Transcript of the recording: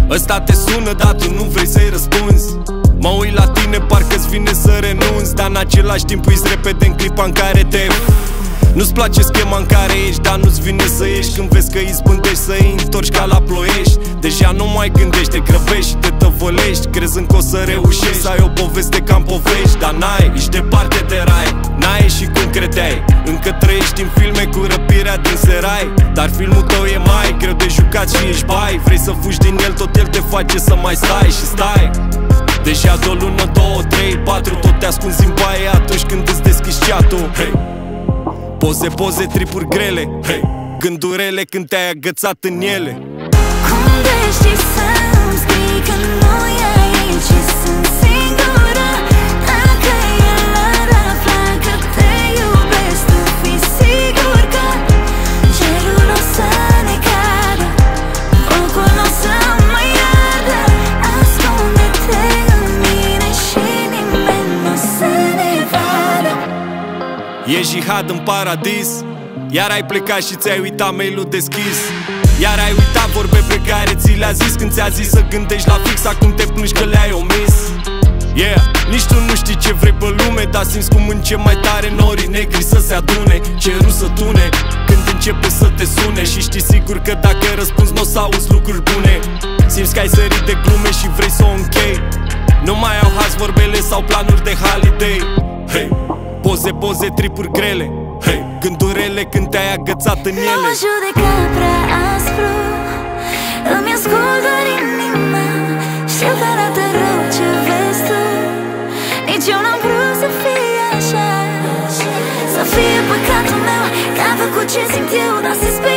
Ăsta te sună, dar tu nu vrei să-i răspunzi. Mă uit la tine, parcă-ți vine să renunți, dar în același timp uiți repede în clipa în care te... Nu-ți place schema în care ești, dar nu-ți vine să ieși când vezi că izbândești să-i întorci ca la Ploiești. Deja nu mai gândești, te grăbești și te tăvălești, crezând că o să reușești să ai o poveste ca-n povești. Dar n-ai, ești departe de rai, n-ai ieșit cum credeai. Încă trăiești în filme cu răpirea din serai, dar filmul tău e mai greu de jucat și ești bai. Vrei să fugi din el, tot el te face să mai stai și stai. Deja de o lună, 2, 3, 4, tot te ascunzi în baie atunci când îți deschizi chat-ul. Hey. Poze, poze, tripuri grele, hey. Gândurile când te-ai agățat în ele. Cum de știi să-mi scrii că nu e aici și sunt singură? Dacă el ar afla că te iubesc, tu fii sigur că cerul o să ne cadă, focul o să mă iardă. Ascunde-te în mine și nimeni nu o să ne vadă. E jihad în paradis, iar ai plecat și ți-ai uitat mail-ul deschis. Iar ai uitat vorbe pe care ți le-a zis când ți-a zis să gândești la fix, acum te plângi că le-ai omis. Yeah, nici tu nu știi ce vrei pe lume, dar simți cum încep mai tare norii negri să se adune, cerul să tune când începe să te sune. Și știi sigur că dacă răspunzi n-o să auzi lucruri bune. Simți că ai sărit de glume și vrei să o închei. Nu mai au haz vorbele sau planuri de holiday. Hey. Poze, poze, tripuri grele, hey. Gândurile când te-ai agățat în ele. Nu mă judeca prea aspru, îmi ascult doar inima. Știu că arată rău ce vezi tu, nici eu n-am vrut să fie așa. Să fie păcatul meu că am făcut ce simt eu, dar se sperie.